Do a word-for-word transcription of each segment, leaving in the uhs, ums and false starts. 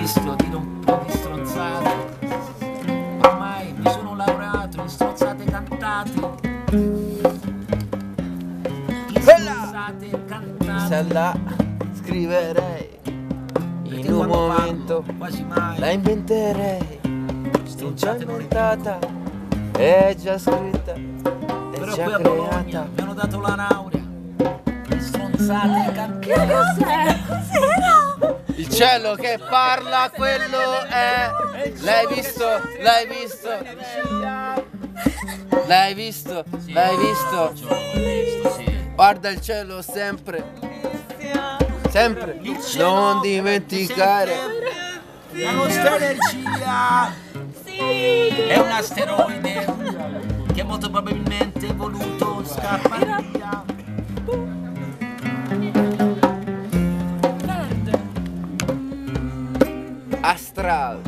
visto dire un po' di stronzate, ormai mi sono laureato in stronzate cantate, in stronzate cantate. Se la scriverei in un momento, quasi mai la inventerei, è già inventata, è già scritta, è però già qui a Bologna creata. mi hanno dato la laurea in stronzate cantate. Che cos'è? Cos'era? Il cielo che parla, quello è. L'hai visto? L'hai visto? L'hai visto? L'hai visto? Guarda il cielo sempre, sempre. Non dimenticare. La nostra energia è un asteroide che molto probabilmente è voluto scappare via. Astral.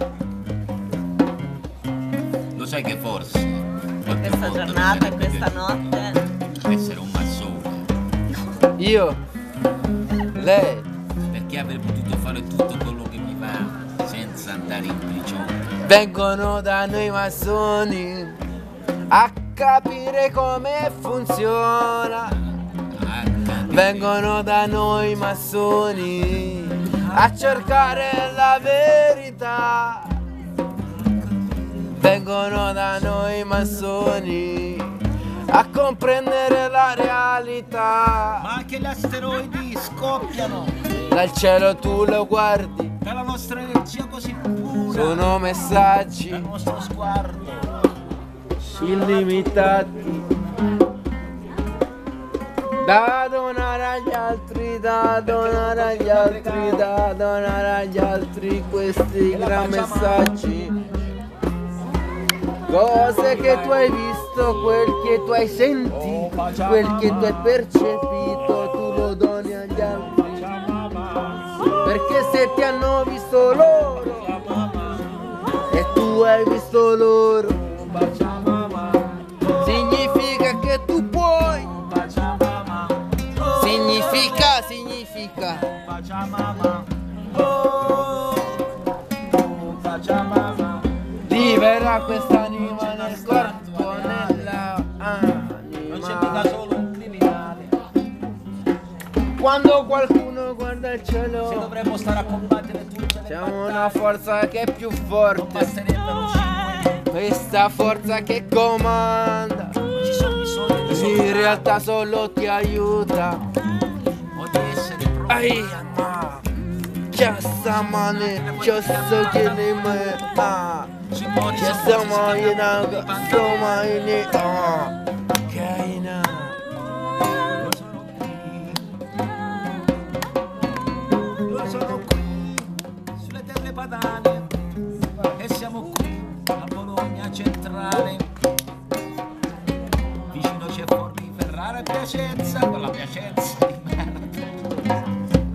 Lo sai che forse Questa giornata, questa notte. essere un massone, Io, lei, perché avrei potuto fare tutto quello che mi va senza andare in prigione. vengono da noi massoni a capire come funziona. Vengono da noi massoni a cercare la verità. Vengono da noi massoni a comprendere la realtà. Ma anche gli asteroidi scoppiano Dal cielo tu lo guardi, dalla nostra energia così pura, sono messaggi dal nostro sguardo. illimitati da donare agli altri, da donare agli altri, da donare agli altri questi gran messaggi. Cose che tu hai visto, quel che tu hai sentito, quel che tu hai percepito, tu lo doni agli altri. Perché se ti hanno visto loro e tu hai visto loro, significa che tu puoi. Significa, significa. Libera quest'anima nel corpo, nella Non c'è mica anima. solo un criminale. Quando qualcuno guarda il Se cielo, dovremmo stare a combattere tutte le siamo una battaglie, forza che è più non forte. basterebbero cinque. Questa forza che comanda, Ci sono bisogni di in soldati realtà solo ti aiuta. o di essere pronti. Ai, ma Chiasamane, chiasso che ne me ah. Sui modi Chiasama ina, sopporti soma ini ah. Kaina. Io sono qui, io sono qui sulle terre padane e siamo qui a Bologna centrale, vicino c'è Forlì, Ferrara e Piacenza, quella Piacenza di merda.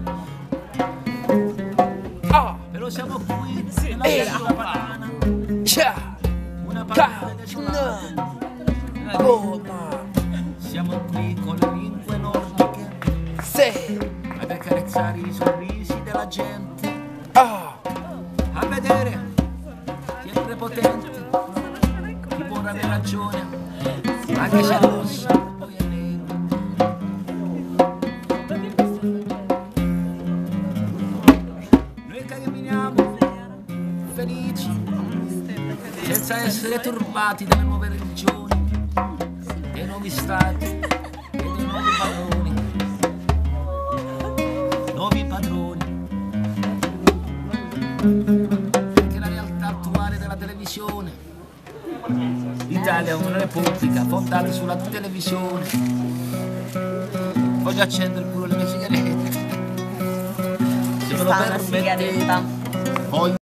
Ah, Però siamo qui nella Eh, penisola padana, cha, una ka, padana desolata. na, goma, Siamo qui con le lingue nordiche se, ad accarezzare i sorrisi della gente, ah, a vedere chi è prepotente, chi può avere ragione, anche se è rosso, poi è nero. Noi camminiamo felici, senza essere turbati dalle nuove religioni, dei nuovi stati e dei nuovi padroni. Nuovi padroni. Perché la realtà attuale della televisione, l'Italia è una repubblica fondata sulla televisione. Voglio accendere pure le mie sigarette, se me lo Sta una permettete. sigaretta. Voglio